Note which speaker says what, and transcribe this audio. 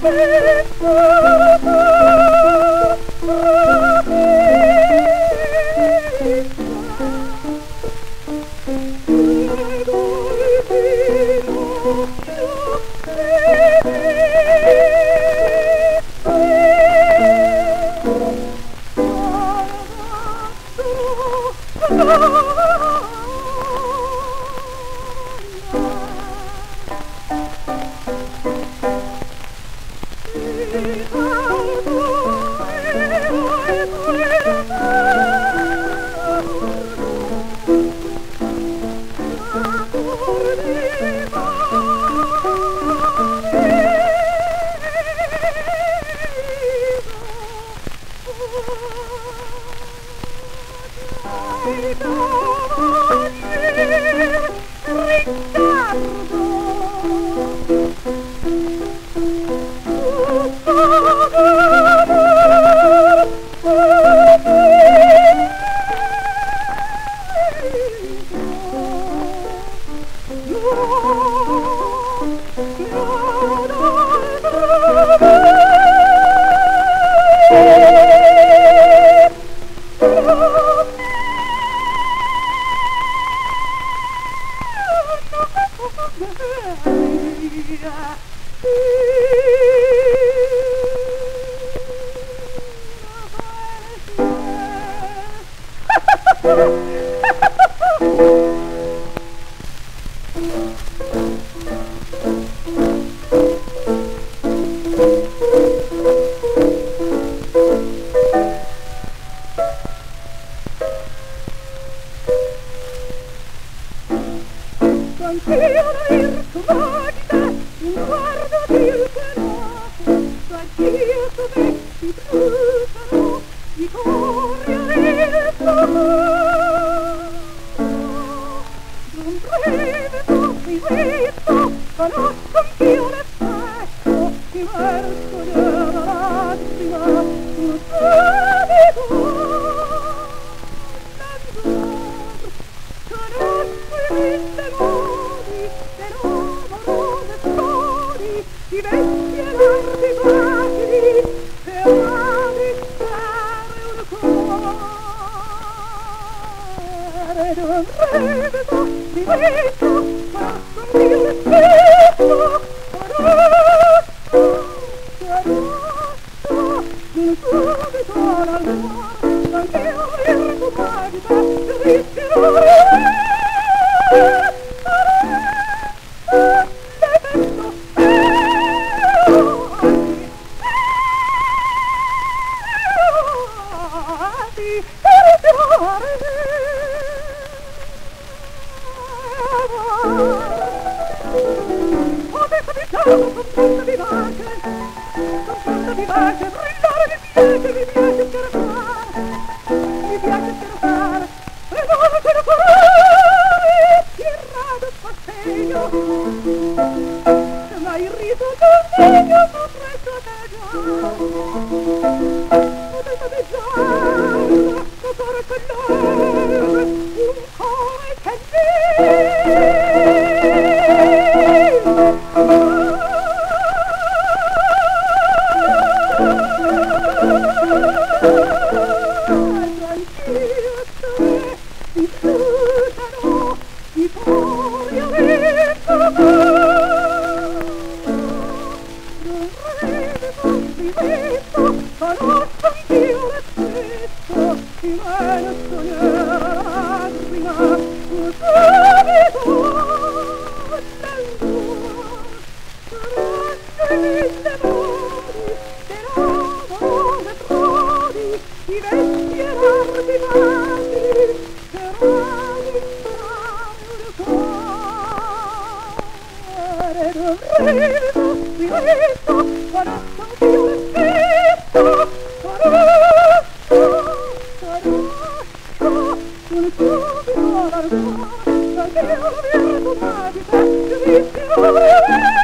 Speaker 1: Anch'io la virtù magica, un guardo il cavaliere, anch'io come si bruciano i cori al fuoco. Non breveto, mi vedo, conosco anch'io l'effetto, mi verso della lacrima, un subito. I vecchi e larghi facili per avvicinare un cuore d'un breveto mi vedo ma con mio rispetto conosco d'un subito l'allora anch'io virtù magica giudizio Confronto vivace, brillare mi piace scherzare, e non ce lo fare, il rado passeggio, ma il riso del segno potrei sotteggiare, potrei collare, un cuore candele. Conosco anch'io l'effetto, ti viene a sognare la lacrima, un subito l'allora, conosco i mille modi, che l'amore le frodi, i vecchi e larghi facili, per avvicinare un cuore d'un breveto, mi vedo, conosco anch'io l'effetto, un subito l'allora, anch'io virtù magica, giudizio